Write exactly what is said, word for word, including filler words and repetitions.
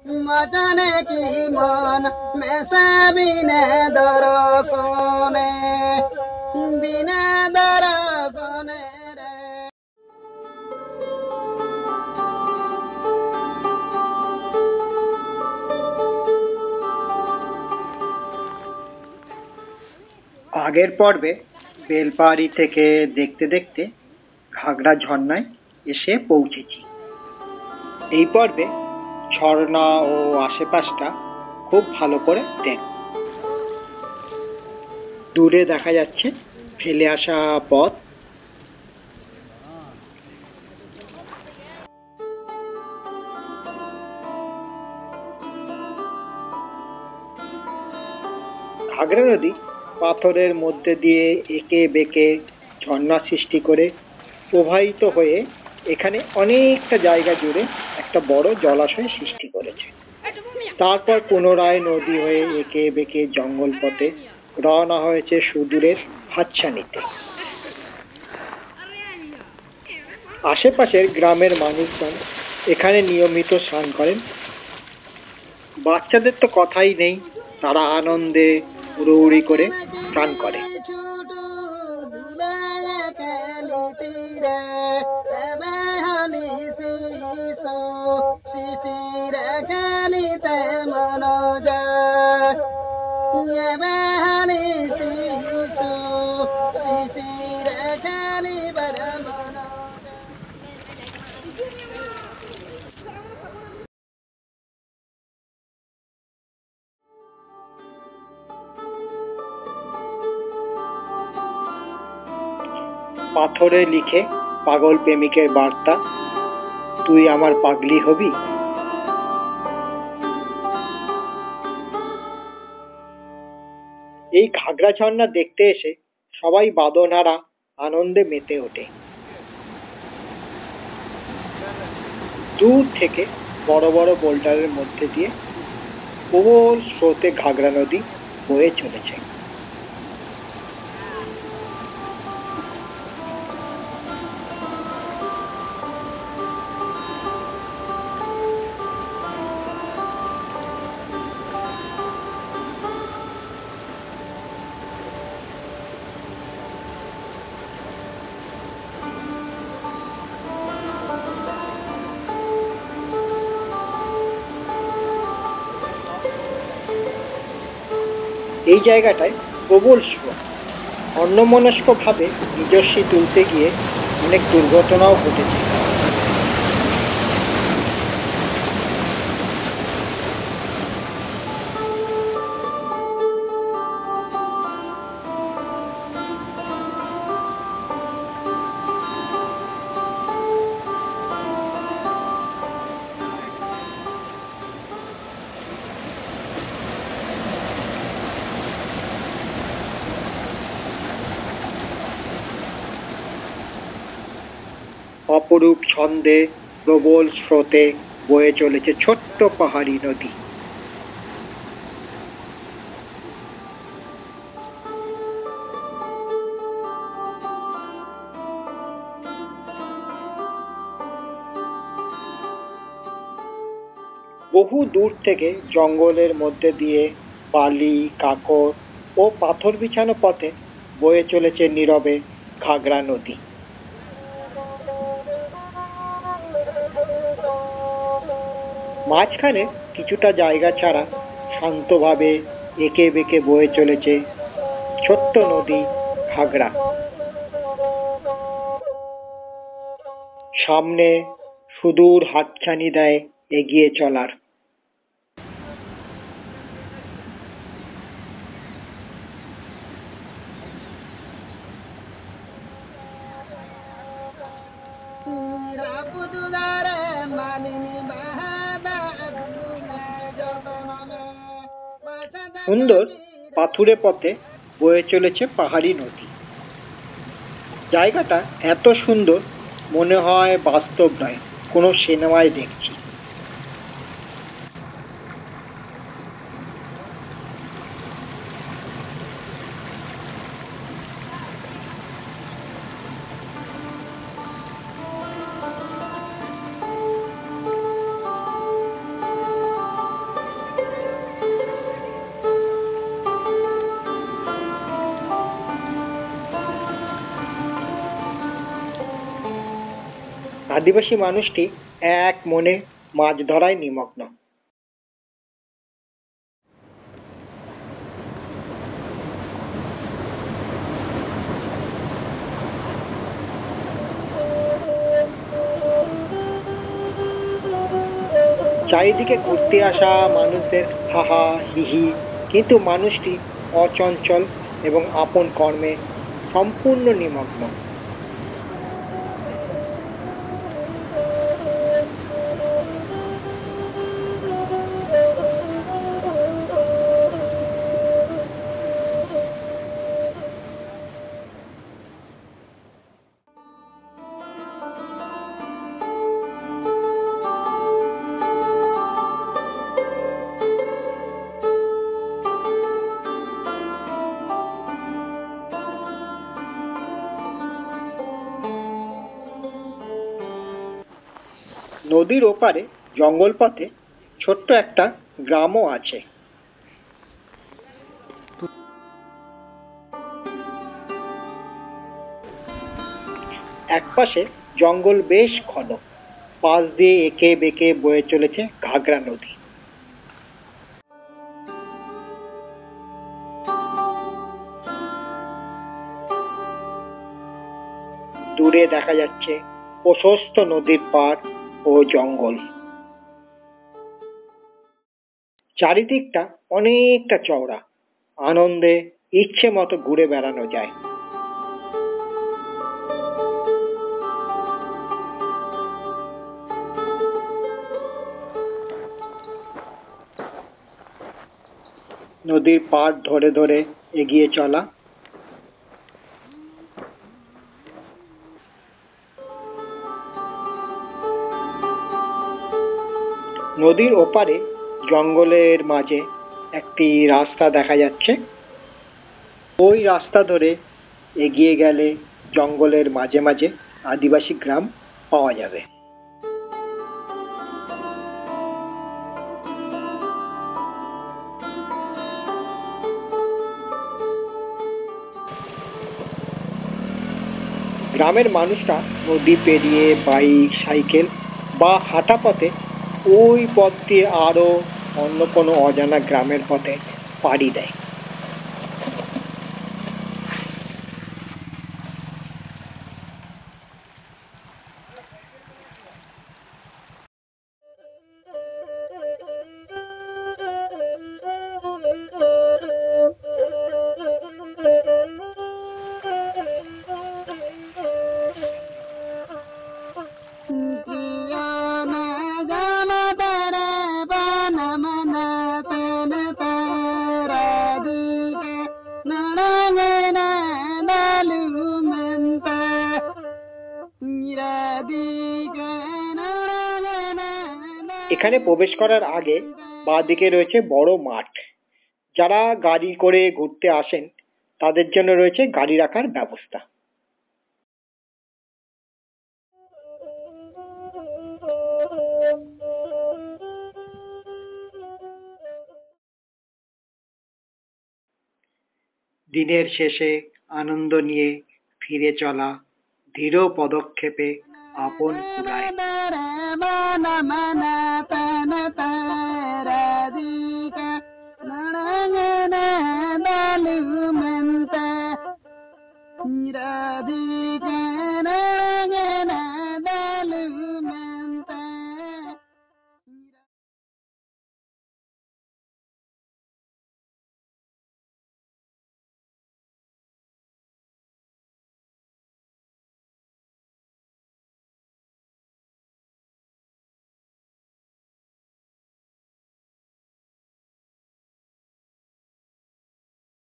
मजाने की मन में से बिना दरसने बिना दरसने रे। আগের পর্বে বেলপাহাড়ি থেকে দেখতে দেখতে ঘাগড়া ঝর্ণায় এসে পৌঁছেছি। এই পর্বে ঝর্ণা ও আশেপাশটা খুব ভালো করে দেখ। দূরে দেখা যাচ্ছে ফেলে আসা পথ। ঘাগড়া নদী পাথরের মধ্যে দিয়ে এঁকে বেঁকে ঝর্ণা সৃষ্টি করে প্রবাহিত হয়ে এখানে অনেকটা জায়গা জুড়ে একটা বড় জলাশয় সৃষ্টি করেছে। তারপর পুনরায় নদী হয়ে এঁকে বেঁকে জঙ্গল পথে রওনা হয়েছে সুদূরের হাতছানিতে। আশেপাশের গ্রামের মানুষজন এখানে নিয়মিত স্নান করেন। বাচ্চাদের তো কথাই নেই, তারা আনন্দে উড়ৌড়ি করে স্নান করে। পাথরে লিখে পাগল প্রেমিকের বার্তা, তুই আমার পাগলি হবি। এই ঘাগড়া ঝর্ণা দেখতে এসে সবাই বাদনারা আনন্দে মেতে ওঠে। দূর থেকে বড় বড় বোল্ডারের মধ্যে দিয়ে প্রবল স্রোতে ঘাগড়া নদী বয়ে চলেছে। এই জায়গাটায় প্রবল স্রোত, অন্যমনস্ক ভাবে নিজস্বী তুলতে গিয়ে অনেক দুর্ঘটনাও ঘটেছে। অপরূপ ছন্দে প্রবল স্রোতে বয়ে চলেছে ছোট্ট পাহাড়ি নদী। বহু দূর থেকে জঙ্গলের মধ্যে দিয়ে বালি, কাকর ও পাথর বিছানো পথে বয়ে চলেছে নীরবে ঘাগড়া নদী। মাঝখানে কিছুটা জায়গা ছাড়া শান্তভাবে এঁকে বেঁকে বয়ে চলেছে ছোট্ট নদী ঘাগড়া। সামনে সুদূর হাতছানি দেয় এগিয়ে চলার। সুন্দর পাথুরে পথে বয়ে চলেছে পাহাড়ি নদী। জায়গাটা এত সুন্দর মনে হয় বাস্তব নয়, কোনো সিনেমায় দেখছি। আদিবাসী মানুষটি এক মনে মাছ ধরায় নিমগ্ন। চারিদিকে ঘুরতে আসা মানুষদের হাহা হিহি, কিন্তু মানুষটি অচঞ্চল এবং আপন কর্মে সম্পূর্ণ নিমগ্ন। নদীর ওপারে জঙ্গল পথে ছোট্ট একটা গ্রামও আছে। একপাশে জঙ্গল বেশ ঘন, পাশ দিয়ে এঁকে বেঁকে বয়ে চলেছে ঘাগরা নদী। দূরে দেখা যাচ্ছে প্রশস্ত নদীর পাড় ও জঙ্গল। চারিদিকটা অনেকটা চওড়া, আনন্দে ইচ্ছে মতো ঘুরে বেড়ানো যায়। নদীর পাড় ধরে ধরে এগিয়ে চলা, নদীর ওপারে জঙ্গলের মাঝে একটি রাস্তা দেখা যাচ্ছে। ওই রাস্তা ধরে এগিয়ে গেলে জঙ্গলের মাঝে মাঝে আদিবাসী গ্রাম পাওয়া যাবে। গ্রামের মানুষরা নদী পেরিয়ে বাইক, সাইকেল বা হাঁটা পথে ওই পথ দিয়ে আরো অন্য কোনো অজানা গ্রামের পথে পাড়ি দেয়। এখানে প্রবেশ করার আগে বাঁদিকে রয়েছে বড় মাঠ। যারা গাড়ি করে ঘুরতে আসেন তাদের জন্য রয়েছে গাড়ি রাখার ব্যবস্থা। দিনের শেষে আনন্দ নিয়ে ফিরে চলা ধীর পদক্ষেপে আপন কুলায়। রাধিকা